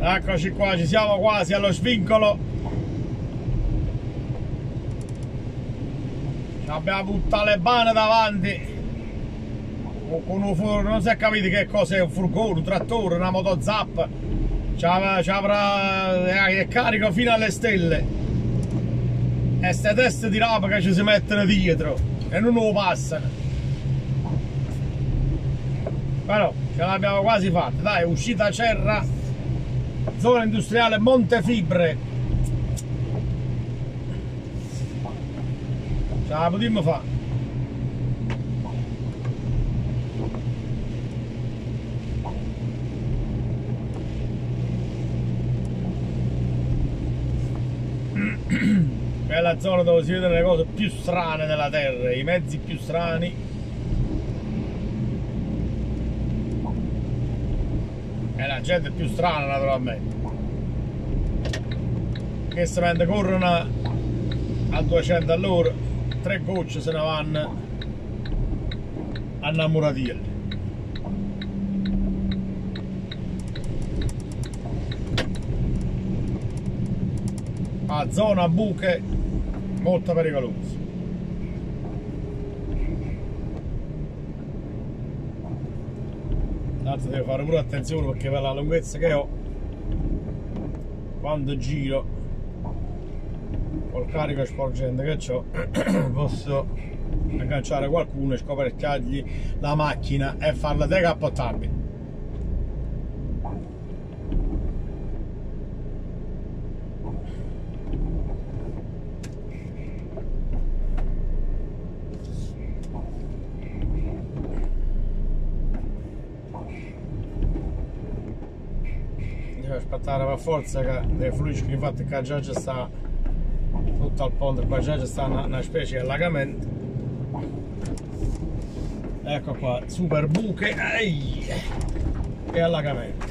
Eccoci qua, ci siamo quasi allo svincolo. Abbiamo un talebano davanti con un furgone, non si è capito che cos'è, un furgone, un trattore, una motozappa. C'avrà il carico fino alle stelle. E ste teste di roba che ci si mettono dietro e non lo passano. Però ce l'abbiamo quasi fatta, dai, uscita Cerra, zona industriale Montefibre. Ce la potremmo fare. È la zona dove si vedono le cose più strane della terra, i mezzi più strani e la gente più strana naturalmente, che se mentre corrono a 200 all'ora 3 gocce se ne vanno a Namuratielli. A zona buche molto pericolosa. Tanto devo fare pure attenzione perché per la lunghezza che ho, quando giro col carico sporgente che ho posso agganciare qualcuno e scoperchiargli la macchina e farla decappottabile. Devo aspettare per forza che deve fluire, infatti che già sta tutto al ponte, qua già sta una specie di allagamento. Ecco qua, super buche e allagamenti.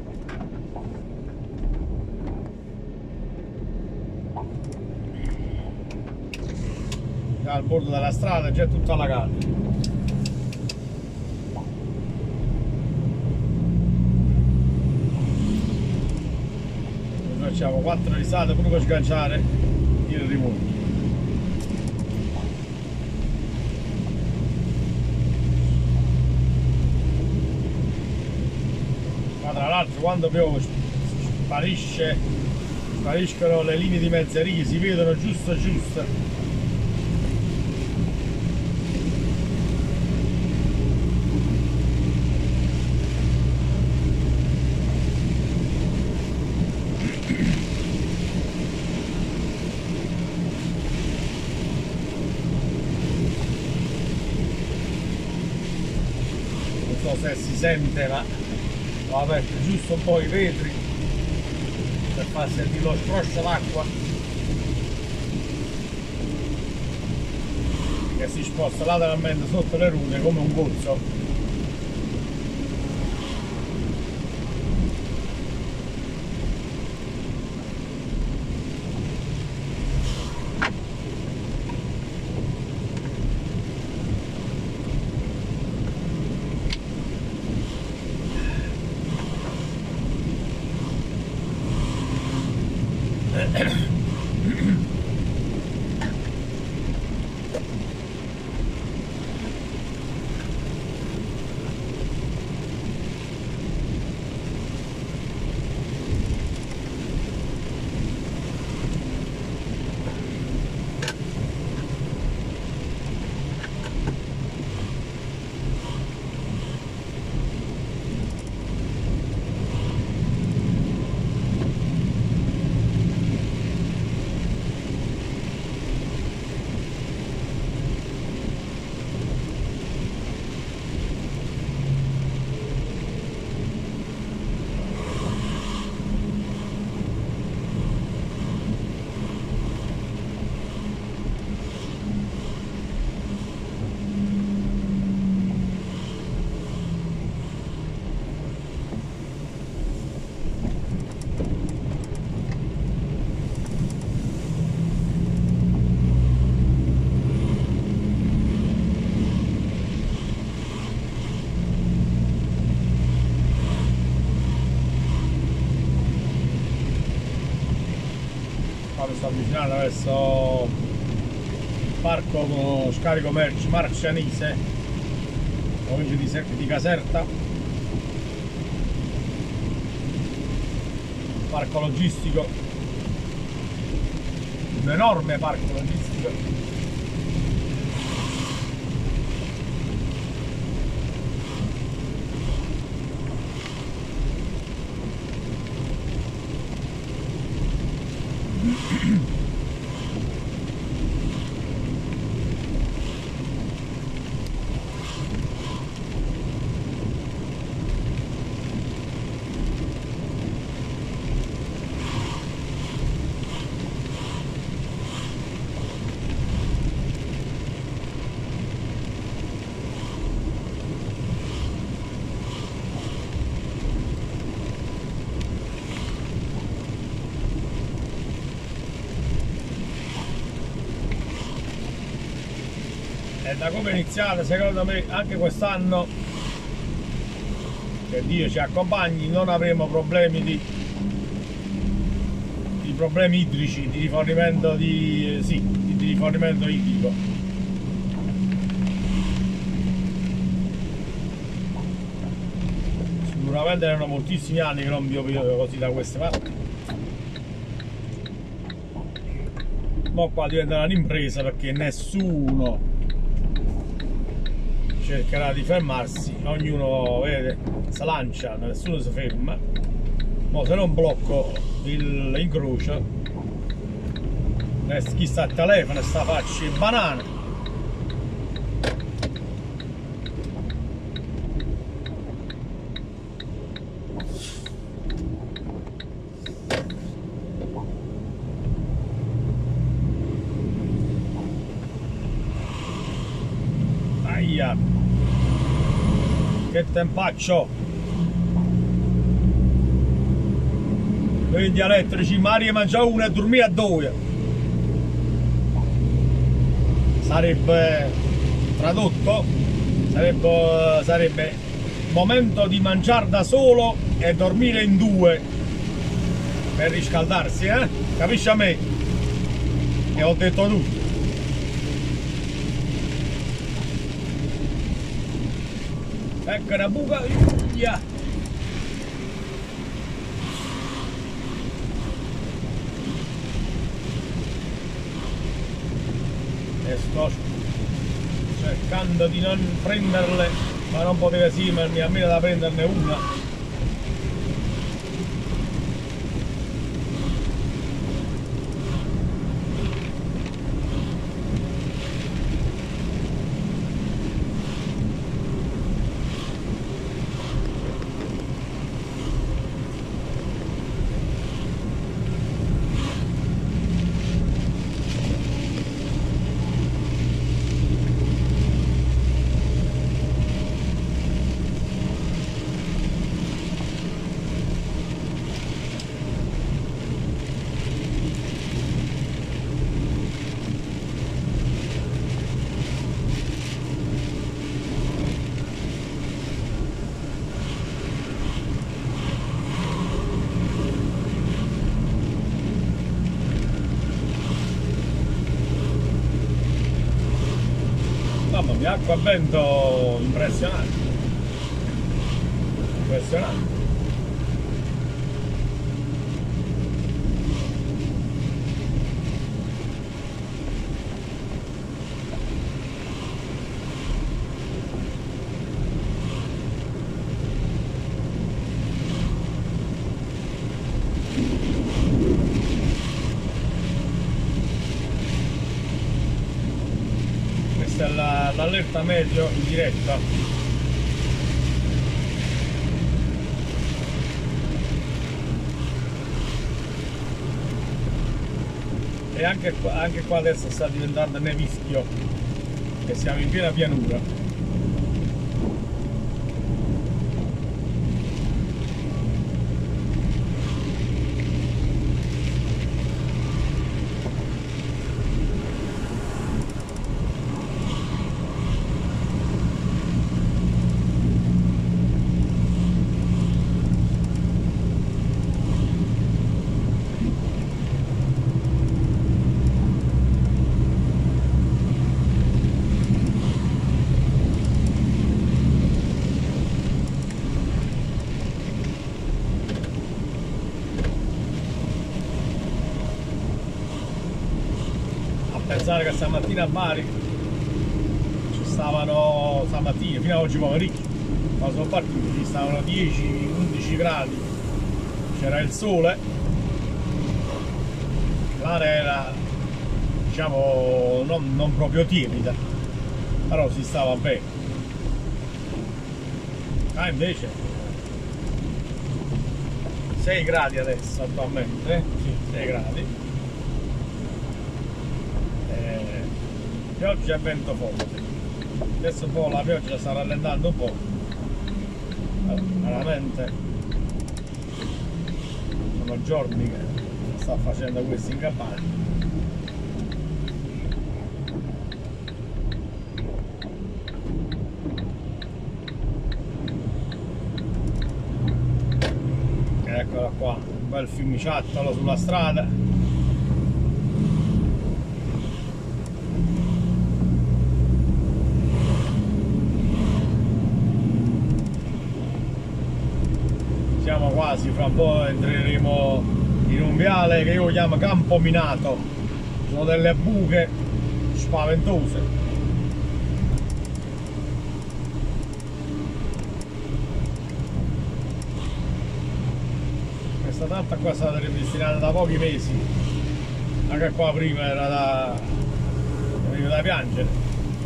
Al bordo della strada già è tutto allagato. Facciamo 4 risate proprio per sganciare il rimorchio. Ma tra l'altro quando piove spariscono le linee di mezzeria, si vedono giusto. Se si sente, ma ho aperto giusto un po' i vetri per far sentire lo scroscio d'acqua che si sposta lateralmente sotto le rune come un gozzo. mi sto avvicinando verso il parco con scarico merci Marcianise, provincia di Caserta, parco logistico, un enorme parco logistico. E da come è iniziata, secondo me, anche quest'anno, che Dio ci accompagni, non avremo problemi di problemi idrici, di rifornimento di rifornimento idrico. Sicuramente erano moltissimi anni che non piovevo così da queste parti. Ma qua diventa un'impresa perché nessuno cercherà di fermarsi, ognuno vede, si lancia, nessuno si ferma. Ma se non blocco l'incrocio, chi sta al telefono sta faccia di banane. Aia, che tempaccio! Quindi elettrici, Mario mangia uno e dormì a due. Sarebbe tradotto, sarebbe momento di mangiare da solo e dormire in due per riscaldarsi, capisci a me? E ho detto tutto. Ecco una buca, via. E sto cercando di non prenderle, ma non poteva esimermi almeno da prenderne una. Mamma mia, acqua a vento impressionante. Impressionante. Questa è l'allerta meteo in diretta. E anche qua adesso sta diventando nevischio, e siamo in piena pianura. pensare che stamattina a Bari ci stavano, stamattina fino a oggi pomeriggio, quando sono partiti, ci stavano 10-11 gradi, c'era il sole, l'aria era, diciamo, non proprio tiepida, però si stava bene. Ah, invece 6 gradi adesso attualmente, sì, 6 gradi, pioggia e vento forte. Adesso un po' la pioggia sta rallentando un po', veramente sono giorni che sta facendo questo in Campania. Eccola qua, un bel fiumiciattolo sulla strada. Siamo quasi, fra un po' entreremo in un viale che io chiamo Campo Minato. Sono delle buche spaventose. Questa tratta qua è stata ripristinata da pochi mesi, anche qua prima era da piangere.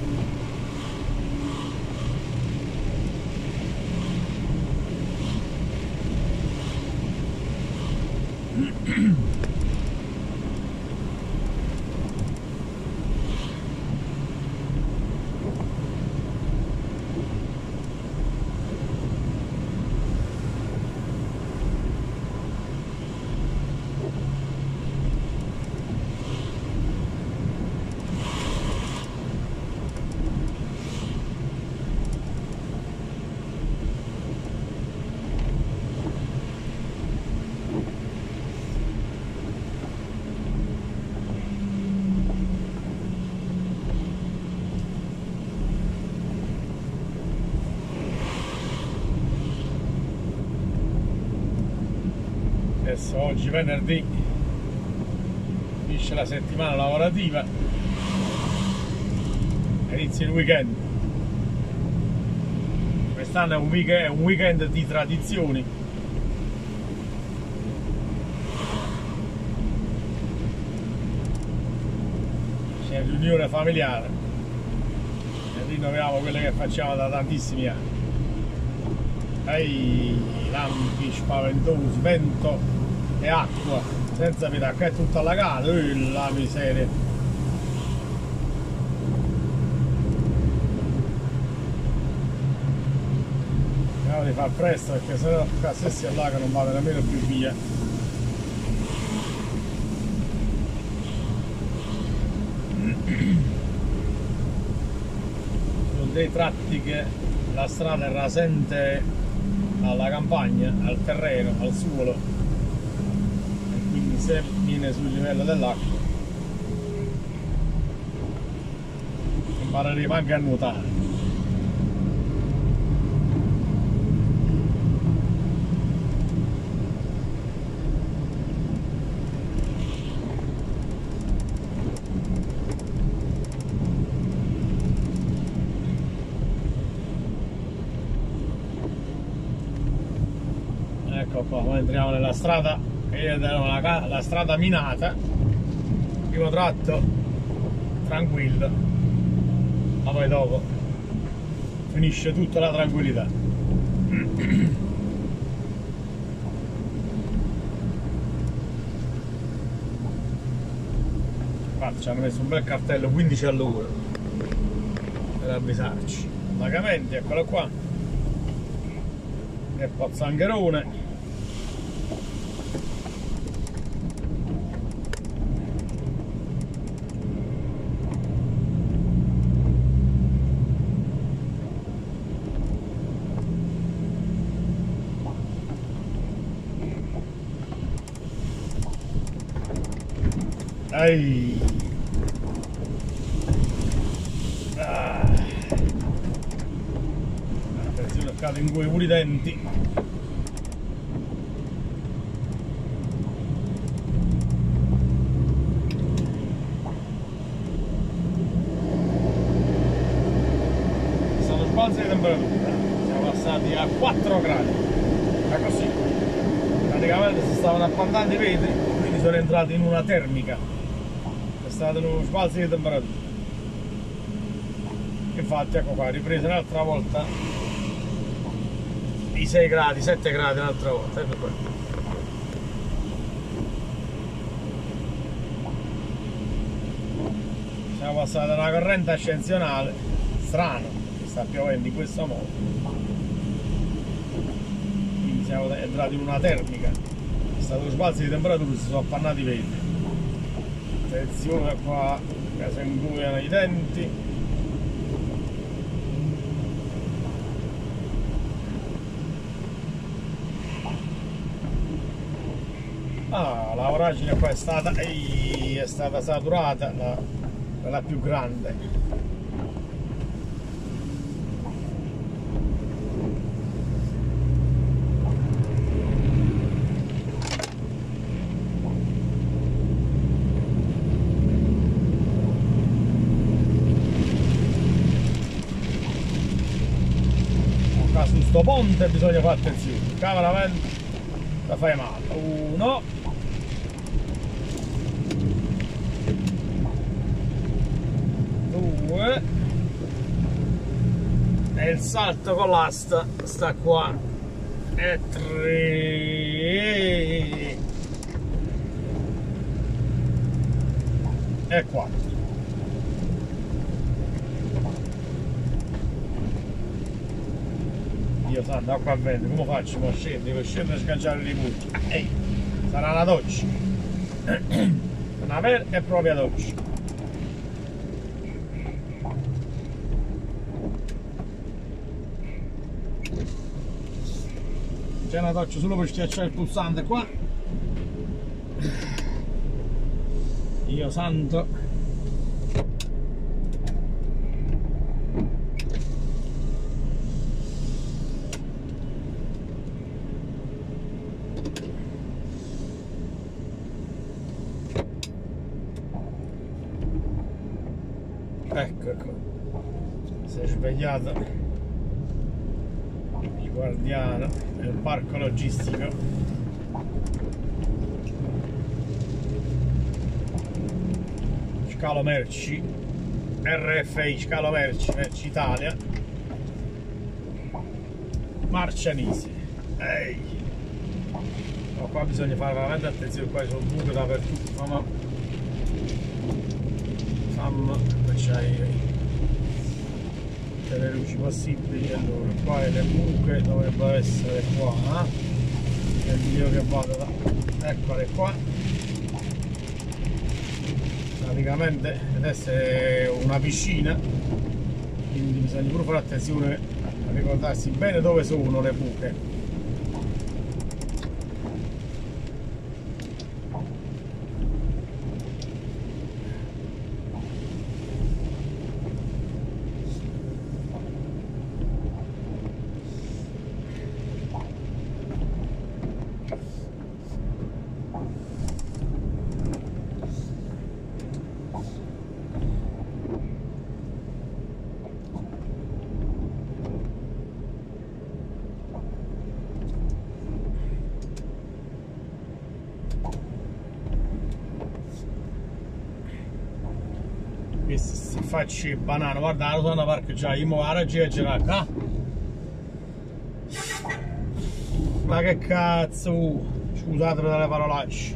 Adesso oggi venerdì finisce la settimana lavorativa, inizia il weekend. Quest'anno è un weekend di tradizioni. C'è riunione familiare e rinnoviamo quelle che facciamo da tantissimi anni. Lampi spaventosi, vento e acqua senza pietà, che è tutto allagato, la miseria. Cerchiamo di far presto perché sennò se si allaga non vado nemmeno più via. Sono dei tratti che la strada è rasente alla campagna, al terreno, al suolo, e quindi se viene sul livello dell'acqua impareremo anche a nuotare. Ecco qua, ora entriamo nella strada che io devo la strada minata, primo tratto tranquillo, ma poi dopo finisce tutta la tranquillità. Infatti ci hanno messo un bel cartello 15 all'ora per avvisarci. Pagamenti, eccolo qua, e Pozzangherone. Attenzione, cade in pure i denti. praticamente si stavano appantando i vetri, quindi sono entrati in una termica, è stato uno sbalzo di temperatura. Infatti ecco qua, ripresa un'altra volta i 6 gradi, 7 gradi un'altra volta, ecco qua. Siamo passati da una corrente ascensionale, strano, che sta piovendo in questo modo. Quindi siamo entrati in una termica, è stato uno sbalzo di temperatura, si sono appannati i vetri. Attenzione qua, che si ingoiano i denti. Ah, la voragine qua è stata saturata, quella più grande. Qua su sto ponte bisogna fare attenzione, veramente la fai male. Uno, due, e il salto con l'asta sta qua, e tre, e quattro. Io santo, acqua a vento, come faccio? Ma scendo, devo scendere e sganciare i punti. Ehi, sarà una doccia. Una vera e propria doccia. C'è una doccia solo per schiacciare il pulsante qua. Io santo. Ecco, si è svegliato il guardiano del parco logistico. Scalo merci, RFI Scalo merci Italia, Marcianisi. Ehi, no, qua bisogna fare veramente attenzione, qua sono buche dappertutto. Fammi c'hai le luci possibili. Allora qua le buche dovrebbero essere qua, nel video che vado da, eccole qua, praticamente deve essere una piscina, quindi bisogna pure fare attenzione a ricordarsi bene dove sono le buche. Se faccio banana, guarda la zona parcheggiata, io mo la girare qua. Ma che cazzo, scusate per le parolacce.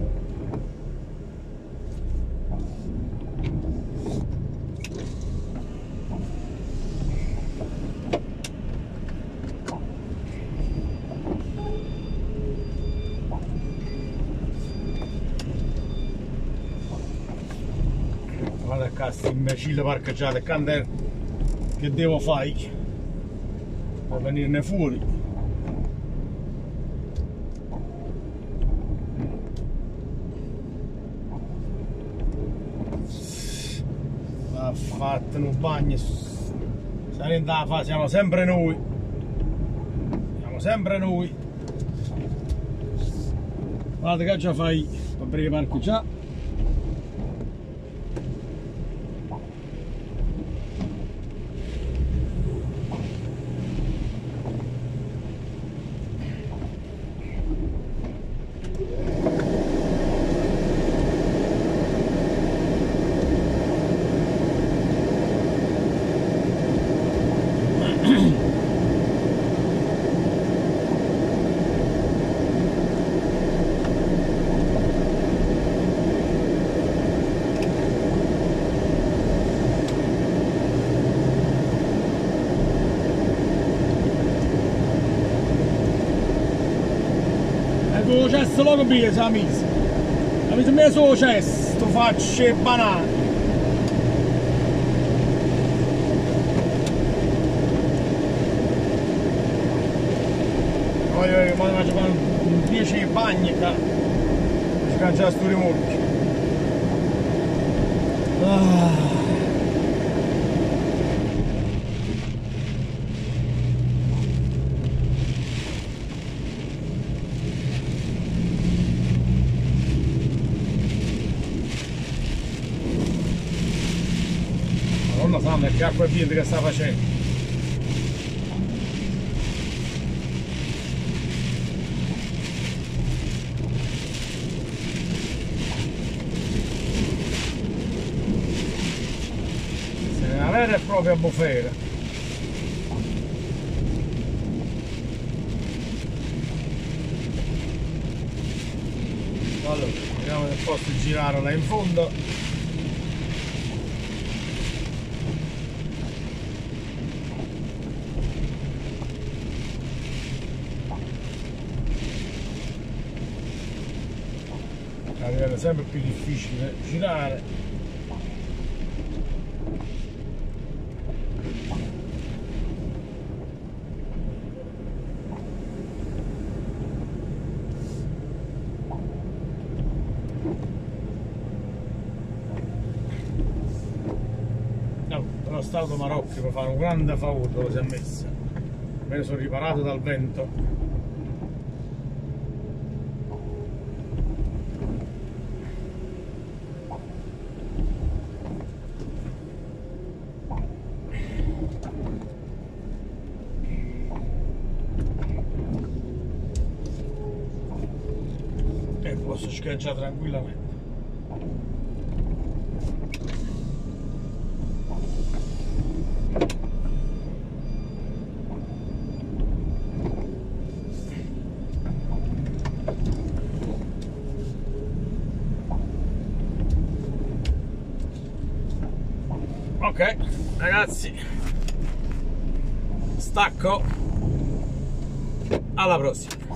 Guarda cazzo, imbecille parcheggiate, che devo fare per venirne fuori? Ha fatto un bagno, siamo sempre noi, guarda che già fai per aprire parcheggiare. il cesso lo capire se la mise. La mise messo il cesso, tu faccio le banane. Voglio vedere quando faccio 10 bagni qua. Si cangia sto rimorchio. Madonna santa, che acqua e vento che sta facendo. Una vera e propria bufera. Allora, vediamo se posso girare là in fondo. Diventa sempre più difficile girare. Sono stato Marocchi per fare un grande favore, lo si è messo. Me ne sono riparato dal vento. E posso schiacciare tranquillamente. Ok ragazzi, stacco, alla prossima.